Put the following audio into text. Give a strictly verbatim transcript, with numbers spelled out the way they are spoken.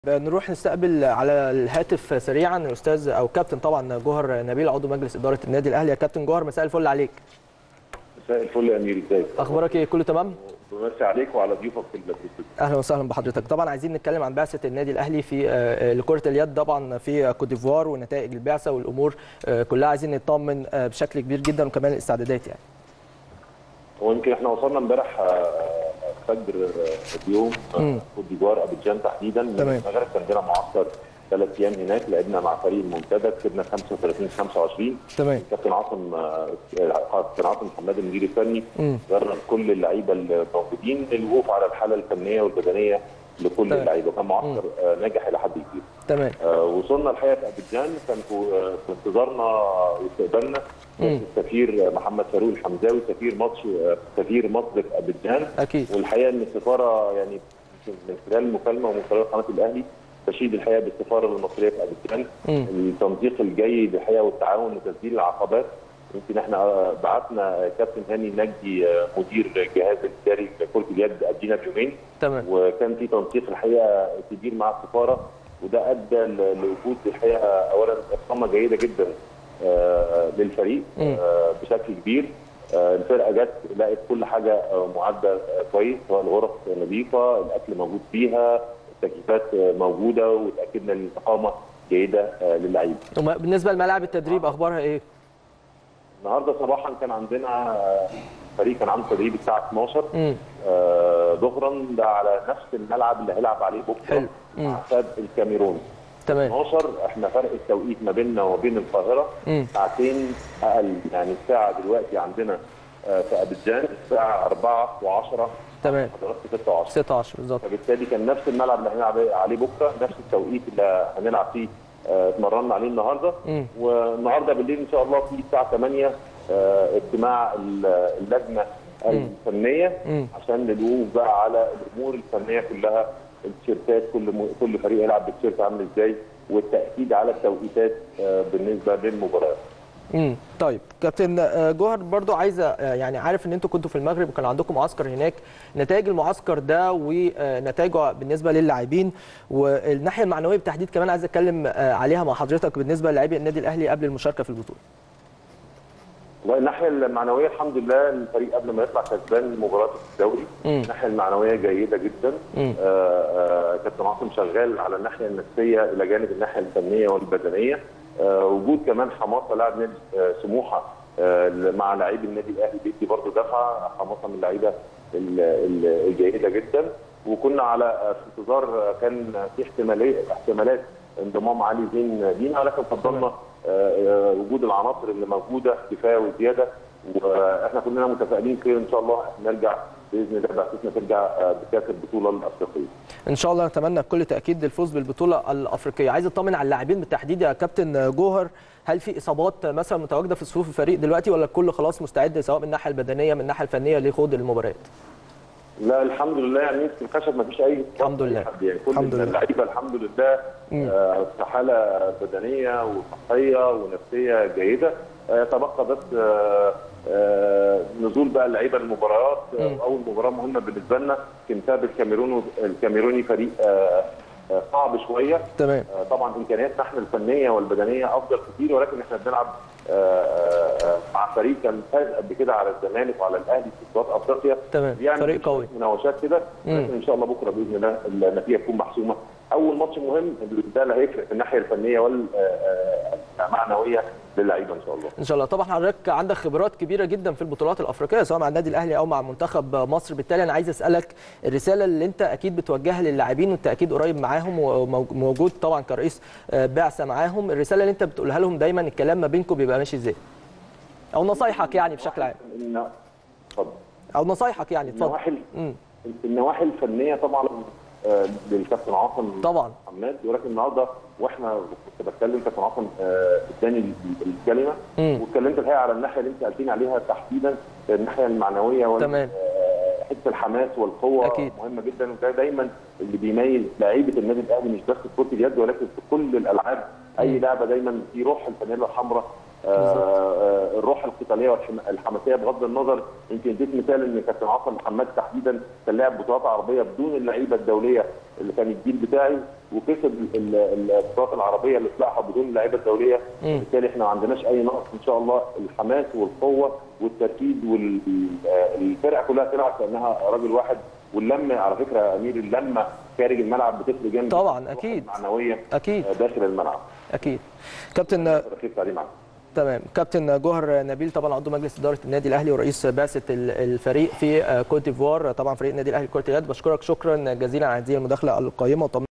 نروح نستقبل على الهاتف سريعا الاستاذ او كابتن طبعا جوهر نبيل عضو مجلس اداره النادي الاهلي. يا كابتن جوهر مساء الفل عليك. مساء الفل يا امير، ازيك؟ اخبارك ايه؟ كله تمام؟ بمسي عليك وعلى ضيوفك في الاستوديو. اهلا وسهلا بحضرتك. طبعا عايزين نتكلم عن بعثه النادي الاهلي في لكره اليد طبعا في كوت ديفوار ونتائج البعثه والامور كلها، عايزين نطمن بشكل كبير جدا وكمان الاستعدادات. يعني هو يمكن احنا وصلنا امبارح فجر اليوم كوت ديفوار ابيجان تحديدا. تمام. المغرب كان عندنا معسكر ثلاث ايام هناك، لعبنا مع فريق المنتدى كسبنا خمسة وثلاثين خمسة وعشرين. تمام. كابتن عاصم كابتن عاصم محمد المدير الفني درب كل اللعيبه الموجودين للوقوف على الحاله الفنيه والبدنيه لكل اللعيبه، كان معسكر ناجح الى حد كبير. تمام. آه وصلنا الحقيقه في ابيجان، كان في انتظارنا واستقبالنا السفير محمد فاروق الحمزاوي سفير مصر سفير مصر في ابيجان. اكيد. والحقيقه ان السفاره يعني من خلال المكالمه ومن خلال قناه الاهلي تشيد الحقيقه بالسفاره المصريه في ابيجان، التنسيق الجيد الحقيقه والتعاون وتسجيل العقبات. يمكن احنا بعتنا كابتن هاني نجدي مدير جهاز الاداري لكره اليد قبلنا بيومين. تمام. وكان في تنسيق الحقيقه كبير مع السفاره، وده ادى لوجود الحقيقه اولا اقامه جيده جدا للفريق بشكل كبير. الفرقه جت لقت كل حاجه معده كويس، سواء الغرف نظيفه، الاكل موجود فيها، التكييفات موجوده، وتاكدنا ان الاقامه جيده للعيبه. بالنسبه لملاعب التدريب اخبارها ايه؟ النهارده صباحا كان عندنا فريق كان عنده تدريب الساعه اتناشر ظهرا، ده على نفس الملعب اللي هيلعب عليه بكره مع استاد الكاميرون. تمام. اتناشر احنا فرق التوقيت ما بيننا وبين القاهره ساعتين اقل، يعني الساعه دلوقتي عندنا في ابيجان الساعه أربعة وعشرة. تمام. ستة وعشرة ستة وعشرة بالظبط. فبالتالي كان نفس الملعب اللي هنلعب عليه بكره، نفس التوقيت اللي هنلعب فيه اتمرنا عليه النهارده. والنهارده بالليل ان شاء الله في الساعه ثمانية اجتماع اللجنه الفنيه عشان الوقوف بقى على الامور الفنيه كلها، التيشيرتات، كل م... كل فريق يلعب بالتيشيرت عامل ازاي، والتاكيد على التوقيتات بالنسبه للمباريات. امم طيب كابتن جوهر، برضو عايزه يعني عارف ان انتوا كنتوا في المغرب وكان عندكم معسكر هناك، نتائج المعسكر ده ونتائجه بالنسبه للاعبين والناحيه المعنويه بالتحديد كمان عايز اتكلم عليها مع حضرتك بالنسبه للاعبي النادي الاهلي قبل المشاركه في البطوله. والله الناحيه المعنويه الحمد لله الفريق قبل ما يطلع كسبان مباراه الدوري، الناحيه المعنويه جيده جدا. كابتن عاصم شغال على الناحيه النفسيه الى جانب الناحيه الفنيه والبدنيه. آه وجود كمان حماسه لاعب نادي آه سموحه آه مع لاعبي النادي الاهلي بيدي برضه دفعه، حماسه من اللعيبه الجيده جدا. وكنا على في انتظار، كان في احتماليه احتمالات انضمام علي زين لينا، ولكن فضلنا آه وجود العناصر اللي موجوده كفايه وزياده، واحنا كلنا متفائلين خير ان شاء الله نرجع باذن الله بعثتنا ترجع بكاس البطوله الافريقيه. ان شاء الله نتمنى بكل تاكيد الفوز بالبطوله الافريقيه. عايز اطمن على اللاعبين بالتحديد يا كابتن جوهر، هل في اصابات مثلا متواجده في صفوف الفريق دلوقتي ولا الكل خلاص مستعد سواء من الناحيه البدنيه من الناحيه الفنيه لخوض المباريات؟ لا الحمد لله، يعني يمكن الخشب ما فيش اي الحمد لله. يعني كل اللعيبه الحمد لله آه في حاله بدنيه وصحيه ونفسيه جيده. آه تبقى بس آه آه نزول بقى اللعيبه المباريات. آه اول مباراه مهمه بالنسبه لنا كنتاب الكاميرون الكاميروني فريق آه آه صعب شويه. تمام. آه طبعا امكانياتنا احنا الفنيه والبدنيه افضل كتير، ولكن احنا بنلعب آه آه مع فريق كان فاز قبل كده على الزمالك وعلى الاهلي في بطولات افريقيا. تمام. فريق قوي. مناوشات كده، لكن ان شاء الله بكره باذن الله النتيجه تكون محسومه. اول ماتش مهم ده اللي هيفرق في الناحيه الفنيه والمعنويه للعيبه ان شاء الله. ان شاء الله. طبعا حضرتك عندك خبرات كبيره جدا في البطولات الافريقيه سواء مع النادي الاهلي او مع منتخب مصر، بالتالي انا عايز اسالك الرساله اللي انت اكيد بتوجهها للاعبين وانت اكيد قريب معاهم وموجود طبعا كرئيس بعثه معاهم، الرساله اللي انت بتقولها لهم دايما الكلام ما بينكم بيبقى ماشي ازاي؟ او نصايحك يعني بشكل عام. اتفضل. او نصايحك يعني اتفضل. النواحي النواحي الفنيه طبعا آه للكابتن عاصم طبعا محمد، ولكن النهارده واحنا كنت بتكلم كابتن عاصم اداني آه الكلمه واتكلمت الحقيقه على الناحيه اللي انت قلتيني عليها تحديدا، الناحيه المعنويه وال حته الحماس والقوه أكيد. مهمه جدا، وده دايما اللي بيميز لعيبه النادي الاهلي مش بس في كره اليد ولكن في كل الالعاب. اي لعبه دايما في روح الفانيلا الحمراء، آه الروح القتاليه والحماسيه بغض النظر. يمكن اديت مثال ان كابتن عاصم محمد تحديدا كان لاعب بطولات عربيه بدون اللعيبه الدوليه اللي كان الجيل بتاعي، وكسب البطولات العربيه اللي طلعها بدون اللعيبه الدوليه، بالتالي احنا ما عندناش اي نقص ان شاء الله. الحماس والقوه والتركيز والفرقه كلها تلعب كانها راجل واحد، واللمه على فكره يا امير، اللمه خارج الملعب بتفرق جامد طبعا اكيد معنويا اكيد داخل الملعب اكيد. كابتن تمام، كابتن جوهر نبيل طبعا عضو مجلس اداره النادي الاهلي ورئيس بعثه الفريق في كوت ديفوار، طبعا فريق النادي الاهلي كره اليد، بشكرك شكرا جزيلا على هذه المداخله القيمه.